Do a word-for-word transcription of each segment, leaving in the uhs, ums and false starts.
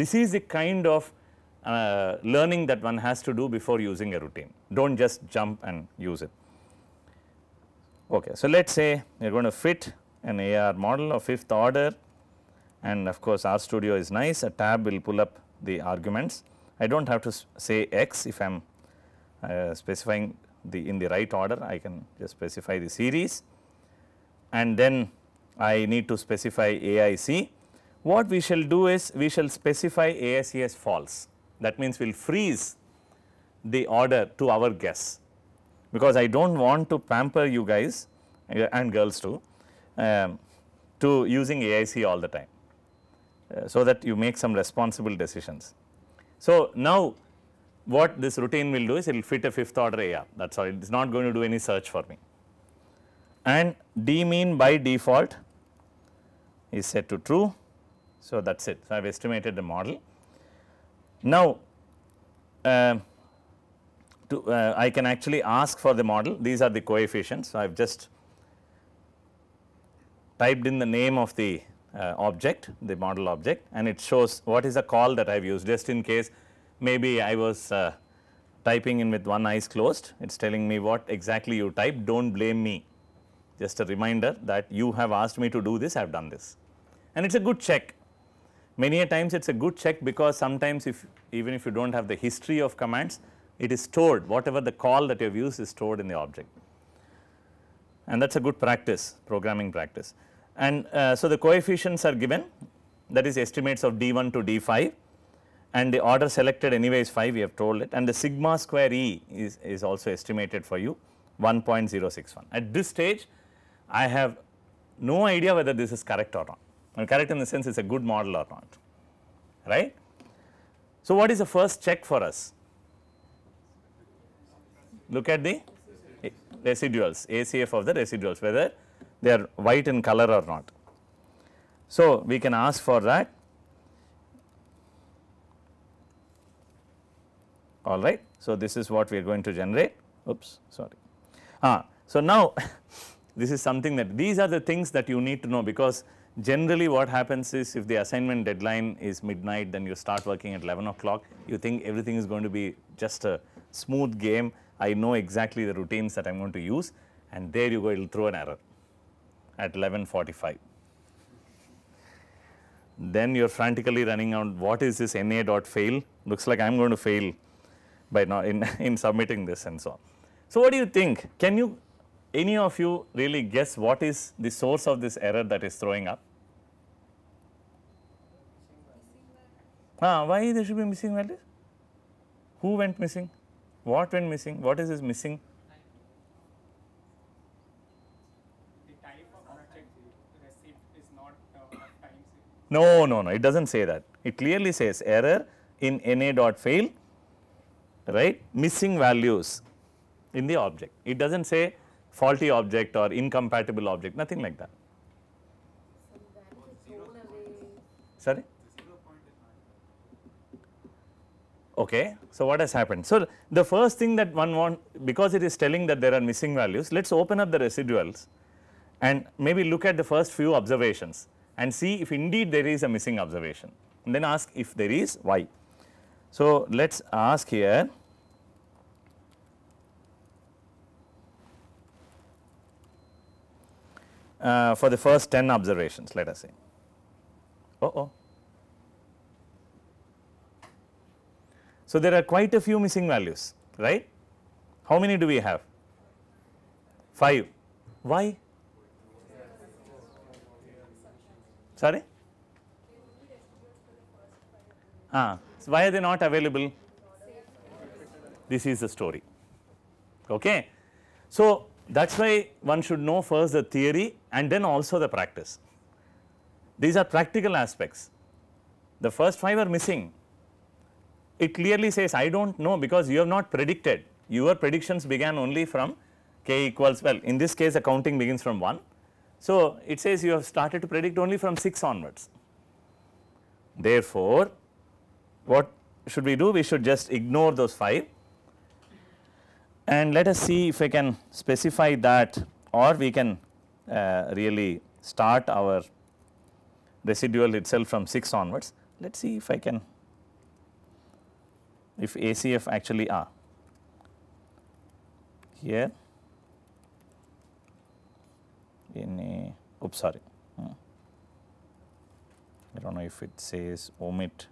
this is the kind of uh, learning that one has to do before using a routine. Do not just jump and use it. Okay. So, let us say we are going to fit an A R model of fifth order, and of course, RStudio is nice, a tab will pull up the arguments. I do not have to say x if I am uh, specifying the in the right order, I can just specify the series, and then I need to specify A I C. What we shall do is we shall specify A I C as false. That means we will freeze the order to our guess, because I do not want to pamper you guys uh, and girls too um, to using A I C all the time, uh, so that you make some responsible decisions. So, now what this routine will do is it will fit a fifth order A R, that is all, it is not going to do any search for me, and d mean by default is set to true. So, that is it. So, I have estimated the model. Now, uh, to, uh, I can actually ask for the model, these are the coefficients. So, I have just typed in the name of the uh, object, the model object, and it shows what is the call that I have used, just in case maybe I was uh, typing in with one eyes closed, it is telling me what exactly you typed, do not blame me, just a reminder that you have asked me to do this, I have done this, and it is a good check. Many a times it is a good check, because sometimes if even if you do not have the history of commands, it is stored, whatever the call that you have used is stored in the object, and that is a good practice, programming practice. And uh, so, the coefficients are given, that is estimates of d one to d five, and the order selected anyway is five, we have told it, and the sigma square E is, is also estimated for you one point zero six one. At this stage I have no idea whether this is correct or not, and correct in the sense it is a good model or not, right. So, what is the first check for us? Look at the residuals, A C F of the residuals, whether they are white in color or not. So, we can ask for that, all right. So, this is what we are going to generate, oops sorry. Ah, so, now this is something that these are the things that you need to know, because generally what happens is if the assignment deadline is midnight, then you start working at eleven o'clock, you think everything is going to be just a smooth game, I know exactly the routines that I am going to use, and there you go, it will throw an error at eleven forty-five. Then you are frantically running out, what is this N A dot fail, looks like I am going to fail by now in, in submitting this and so on. So, what do you think? Can you, any of you really guess what is the source of this error that is throwing up? Ah, why there should be missing values? Who went missing? What went missing? What is this missing? The type of object received is not uh, of time. No, no, no, it does not say that. It clearly says error in N A dot fail, right, missing values in the object. It does not say faulty object or incompatible object, nothing like that. Sorry? Okay. So, what has happened? So, the first thing that one want, because it is telling that there are missing values, let us open up the residuals and maybe look at the first few observations and see if indeed there is a missing observation, and then ask if there is, why. So, let us ask here, uh, for the first ten observations, let us say. Oh, oh. So, there are quite a few missing values, right? How many do we have? five. Why? Sorry? Ah, so why are they not available? This is the story. Okay. So, that is why one should know first the theory and then also the practice. These are practical aspects. The first five are missing. It clearly says I do not know, because you have not predicted, your predictions began only from k equals, well in this case the counting begins from one. So, it says you have started to predict only from six onwards. Therefore, what should we do? We should just ignore those five and let us see if I can specify that, or we can uh, really start our residual itself from six onwards. Let us see if I can if A C F actually are here in a, oops sorry, hmm. I do not know if it says omit,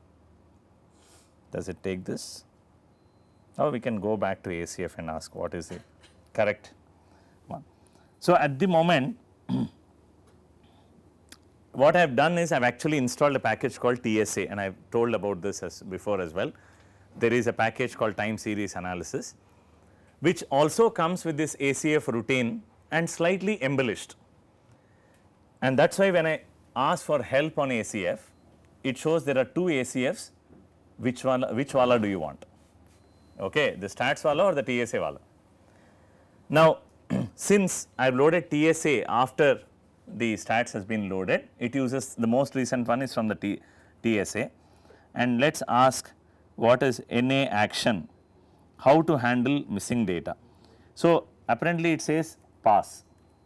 does it take this? Or we can go back to A C F and ask what is the correct one. So, at the moment what I have done is I have actually installed a package called T S A, and I have told about this as before as well. There is a package called time series analysis, which also comes with this A C F routine and slightly embellished. And that is why when I ask for help on A C F, it shows there are two A C Fs, which one, which wala do you want? Okay, the stats wala or the T S A wala? Now, since I have loaded T S A after the stats has been loaded, it uses the most recent one is from the T, TSA, and let us ask what is N A action, how to handle missing data. So, apparently it says pass,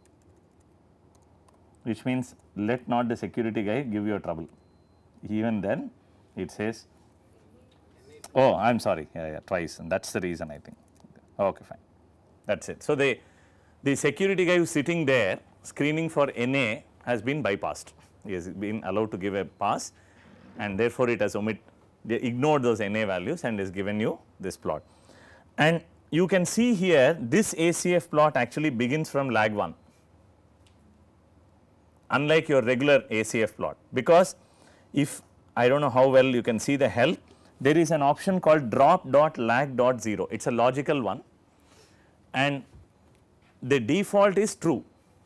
which means let not the security guy give you a trouble. Even then it says, oh I am sorry, yeah, yeah, twice, and that is the reason I think, okay fine, that is it. So, the, the security guy who is sitting there screening for N A has been bypassed, he has been allowed to give a pass, and therefore it has omit, they ignored those N A values and has given you this plot. And you can see here this A C F plot actually begins from lag one, unlike your regular A C F plot, because if I do not know how well you can see the help, there is an option called drop dot lag dot zero, it is a logical one, and the default is true.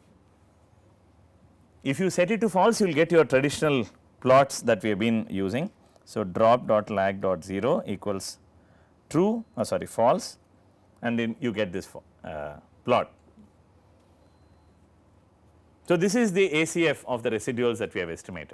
If you set it to false, you will get your traditional plots that we have been using. So, drop dot lag dot zero equals true, oh sorry false, and then you get this uh, plot. So, this is the A C F of the residuals that we have estimated.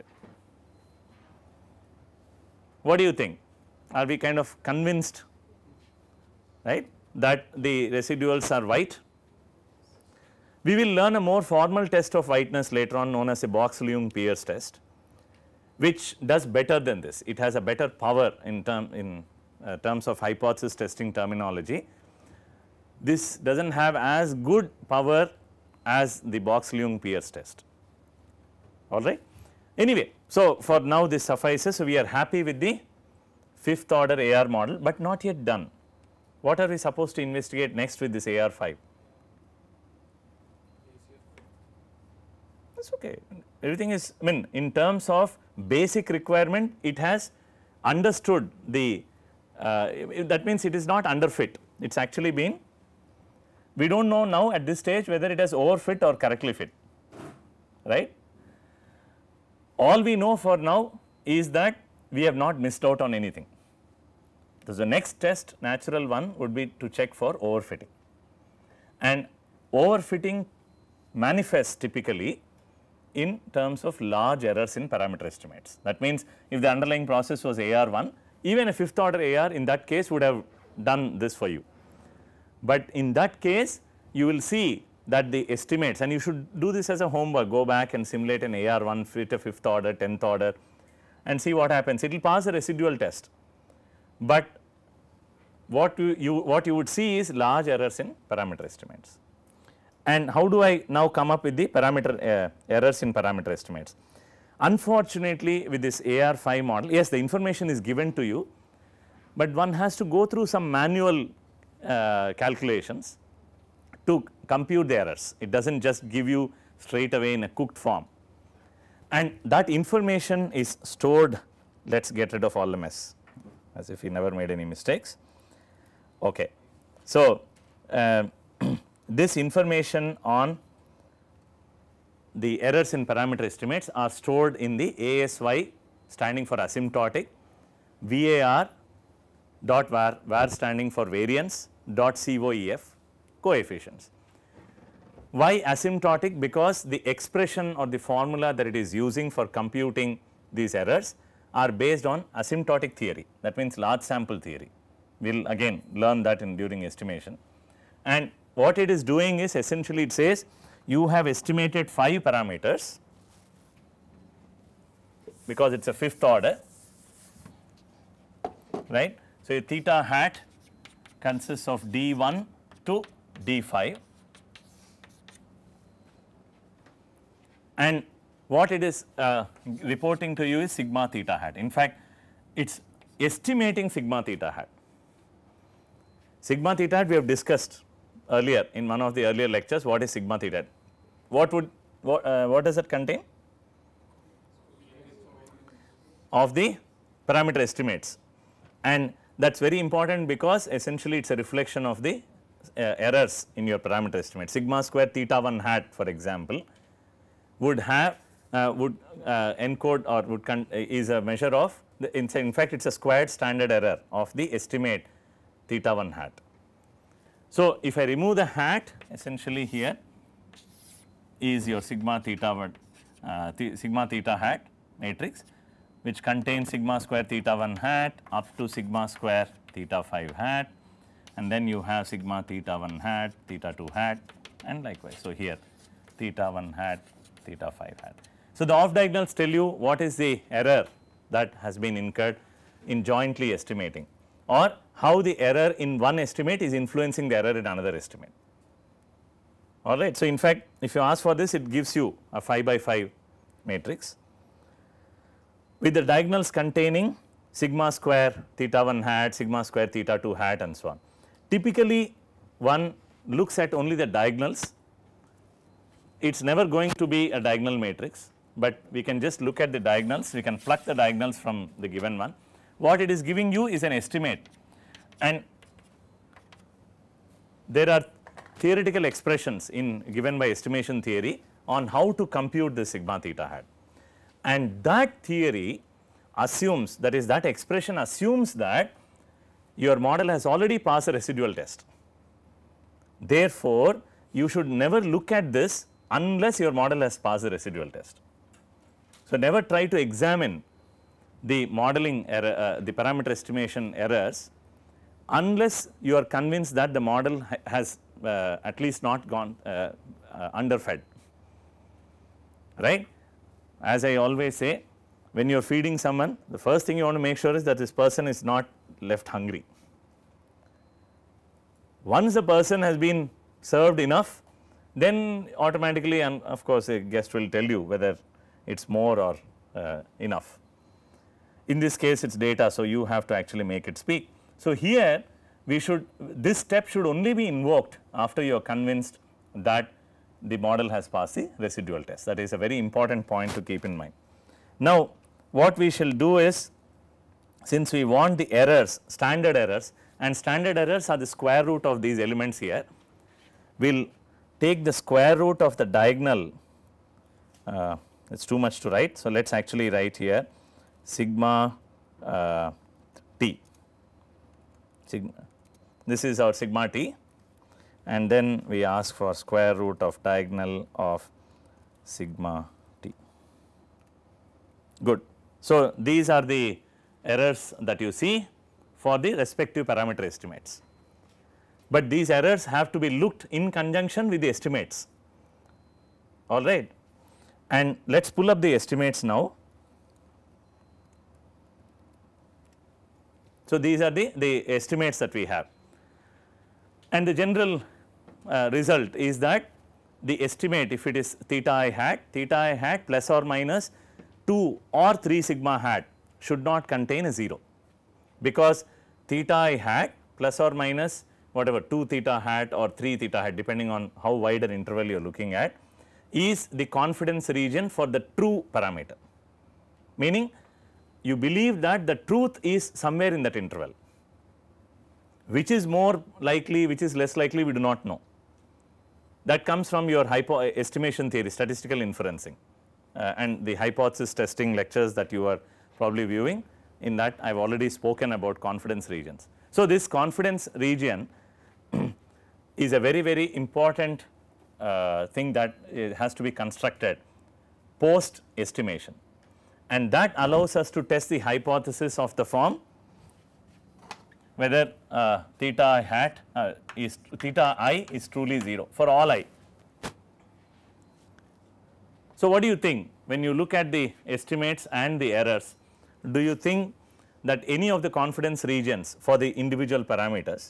What do you think? Are we kind of convinced, right, that the residuals are white? We will learn a more formal test of whiteness later on, known as a Box-Leung-Pierce test, which does better than this. It has a better power in, term, in uh, terms of hypothesis testing terminology. This does not have as good power as the Box-Leung-Pierce test, all right. Anyway, so for now this suffices. So, we are happy with the fifth order A R model, but not yet done. What are we supposed to investigate next with this A R five? That is okay, everything is, I mean in terms of basic requirement, it has understood the, uh, that means it is not underfit, it is actually been, we do not know now at this stage whether it has overfit or correctly fit, right. All we know for now is that we have not missed out on anything. So, the next test, natural one, would be to check for overfitting, and overfitting manifests typically in terms of large errors in parameter estimates. That means, if the underlying process was A R one, even a fifth order A R in that case would have done this for you. But in that case, you will see that the estimates, and you should do this as a homework, go back and simulate an A R one, fit a fifth order, tenth order, and see what happens. It will pass a residual test, but what you, you what you would see is large errors in parameter estimates. And how do I now come up with the parameter uh, errors in parameter estimates? Unfortunately, with this A R five model, yes, the information is given to you, but one has to go through some manual uh, calculations to compute the errors. It does not just give you straight away in a cooked form, and that information is stored. Let us get rid of all the mess, as if we never made any mistakes. Okay. So, uh, this information on the errors in parameter estimates are stored in the A S Y, standing for asymptotic, V A R dot var, var standing for variance, dot C O E F, coefficients. Why asymptotic? Because the expression or the formula that it is using for computing these errors are based on asymptotic theory, that means large sample theory. We will again learn that in during estimation. And what it is doing is essentially it says you have estimated five parameters, because it is a fifth order, right. So, a theta hat consists of d one to d five, and what it is uh, reporting to you is sigma theta hat. In fact, it is estimating sigma theta hat. Sigma theta hat we have discussed earlier in one of the earlier lectures. What is sigma theta hat? What would what, uh, what does it contain? Of the parameter estimates, and that is very important because essentially it is a reflection of the uh, errors in your parameter estimate. Sigma square theta one hat, for example, would have uh, would uh, encode or would con is a measure of the, in, in fact it is a squared standard error of the estimate theta one hat. So, if I remove the hat, essentially here is your sigma theta one uh, th sigma theta hat matrix, which contains sigma square theta one hat up to sigma square theta five hat, and then you have sigma theta one hat, theta two hat, and likewise. So, here theta one hat, theta five hat. So, the off diagonals tell you what is the error that has been incurred in jointly estimating, or how the error in one estimate is influencing the error in another estimate. Alright. So, in fact, if you ask for this, it gives you a five by five matrix with the diagonals containing sigma square theta one hat, sigma square theta two hat, and so on. Typically, one looks at only the diagonals. It is never going to be a diagonal matrix, but we can just look at the diagonals, we can pluck the diagonals from the given one. What it is giving you is an estimate, and there are theoretical expressions in given by estimation theory on how to compute the sigma theta hat, and that theory assumes, that is that expression assumes that your model has already passed a residual test. Therefore, you should never look at this unless your model has passed the residual test. So, never try to examine the modeling error, uh, the parameter estimation errors unless you are convinced that the model ha has uh, at least not gone uh, uh, underfed, right. As I always say, when you are feeding someone, the first thing you want to make sure is that this person is not left hungry. Once the person has been served enough, then automatically, and of course, a guest will tell you whether it is more or uh, enough. In this case, it is data, so you have to actually make it speak. So, here we should, this step should only be invoked after you are convinced that the model has passed the residual test. That is a very important point to keep in mind. Now, what we shall do is, since we want the errors, standard errors, and standard errors are the square root of these elements here, we will take the square root of the diagonal, uh, it is too much to write. So, let us actually write here sigma uh, t, sigma, this is our sigma t, and then we ask for square root of diagonal of sigma t. Good. So, these are the errors that you see for the respective parameter estimates, but these errors have to be looked in conjunction with the estimates, all right. And let us pull up the estimates now. So, these are the, the estimates that we have, and the general uh, result is that the estimate, if it is theta I hat, theta I hat plus or minus two or three sigma hat should not contain a zero, because theta I hat plus or minus whatever two theta hat or three theta hat, depending on how wide an interval you are looking at, is the confidence region for the true parameter, meaning you believe that the truth is somewhere in that interval. Which is more likely, which is less likely, we do not know. That comes from your hypo estimation theory, statistical inferencing, uh, and the hypothesis testing lectures that you are probably viewing. In that, I have already spoken about confidence regions. So, this confidence region is a very, very important uh, thing that it has to be constructed post estimation, and that allows us to test the hypothesis of the form whether uh, theta I hat uh, is theta I is truly zero for all I. So, what do you think when you look at the estimates and the errors? Do you think that any of the confidence regions for the individual parameters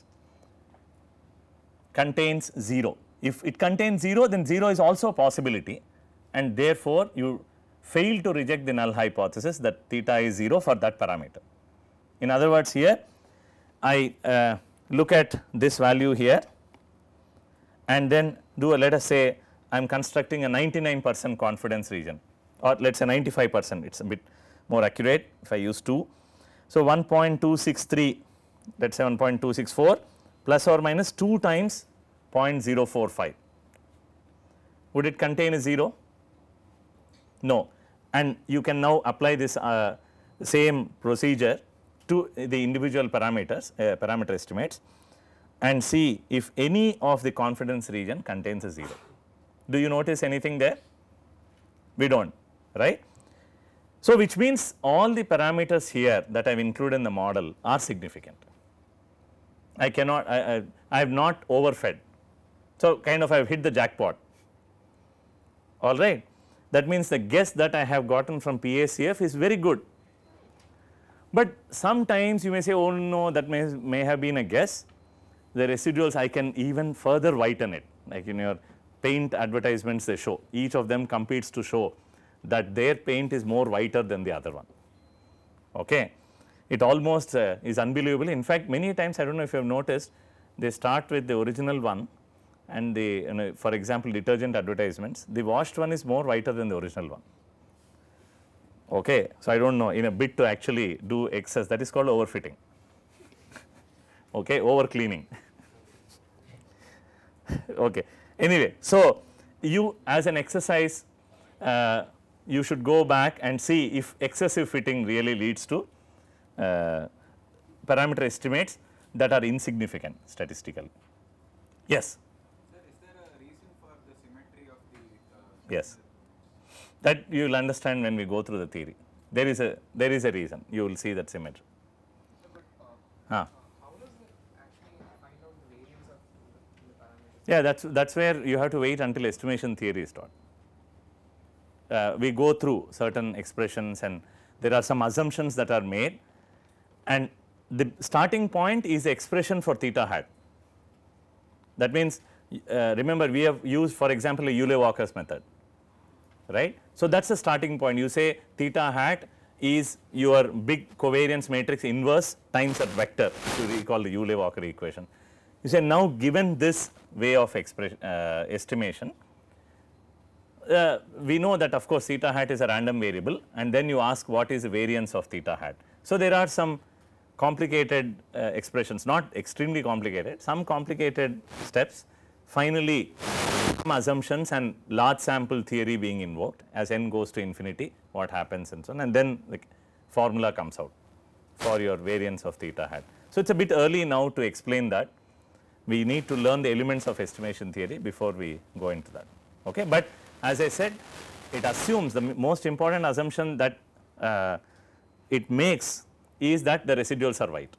contains zero. If it contains zero, then zero is also a possibility, and therefore, you fail to reject the null hypothesis that theta is zero for that parameter. In other words, here I uh, look at this value here and then do a, let us say I am constructing a ninety-nine percent confidence region, or let us say ninety-five percent, it is a bit more accurate if I use two. So, one point two six three, let us say one point two six four plus or minus two times zero point zero four five. Would it contain a zero? No, and you can now apply this uh, same procedure to the individual parameters, uh, parameter estimates, and see if any of the confidence region contains a zero. Do you notice anything there? We do not, right. So, which means all the parameters here that I have included in the model are significant. I cannot, I, I, I have not overfed. So, kind of I have hit the jackpot, all right. That means the guess that I have gotten from P A C F is very good. But sometimes you may say, oh no, that may, may have been a guess. The residuals I can even further whiten it, like in your paint advertisements they show, each of them competes to show that their paint is more whiter than the other one. Okay. It almost uh, is unbelievable. In fact, many times I do not know if you have noticed, they start with the original one, and the, you know, for example, detergent advertisements, the washed one is more whiter than the original one. Okay. So, I do not know, in a bid to actually do excess, that is called overfitting, okay, over cleaning. Okay. Anyway, so you as an exercise, uh, you should go back and see if excessive fitting really leads to uh, parameter estimates that are insignificant statistically. Yes. Sir, is there a reason for the symmetry of the? Uh, yes. That you will understand when we go through the theory. There is a there is a reason. You will see that symmetry. So, but, uh, Huh. uh, how does it actually find out the variance of the, the parameters? Yeah, that's that's where you have to wait until estimation theory is taught. Uh, we go through certain expressions and there are some assumptions that are made, and the starting point is the expression for theta hat. That means, uh, remember we have used for example a Euler-Walker's method, right. So, that is the starting point. You say theta hat is your big covariance matrix inverse times a vector, to recall the Euler-Walker equation. You say now given this way of expression uh, estimation, uh, we know that of course theta hat is a random variable, and then you ask what is the variance of theta hat. So, there are some complicated uh, expressions, not extremely complicated, some complicated steps, finally some assumptions and large sample theory being invoked as n goes to infinity, what happens and so on, and then the formula comes out for your variance of theta hat. So, it is a bit early now to explain that. We need to learn the elements of estimation theory before we go into that. Okay. But as I said, it assumes the most important assumption that uh, it makes is that the residuals are white.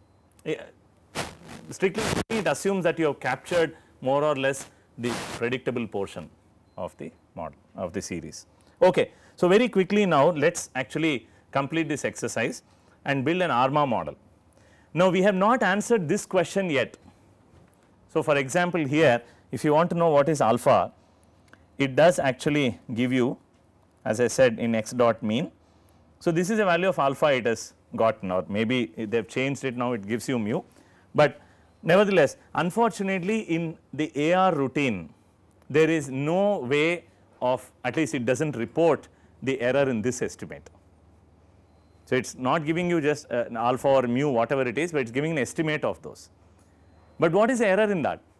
Strictly speaking, it assumes that you have captured more or less the predictable portion of the model of the series. Okay. So, very quickly now let us actually complete this exercise and build an ARMA model. Now, we have not answered this question yet. So, for example, here if you want to know what is alpha, it does actually give you, as I said, in x dot mean. So, this is a value of alpha it has gotten, or maybe they have changed it now, it gives you mu, but nevertheless unfortunately in the A R routine there is no way of, at least it does not report the error in this estimate. So, it is not giving you just uh, an alpha or mu whatever it is, but it is giving an estimate of those. But what is the error in that?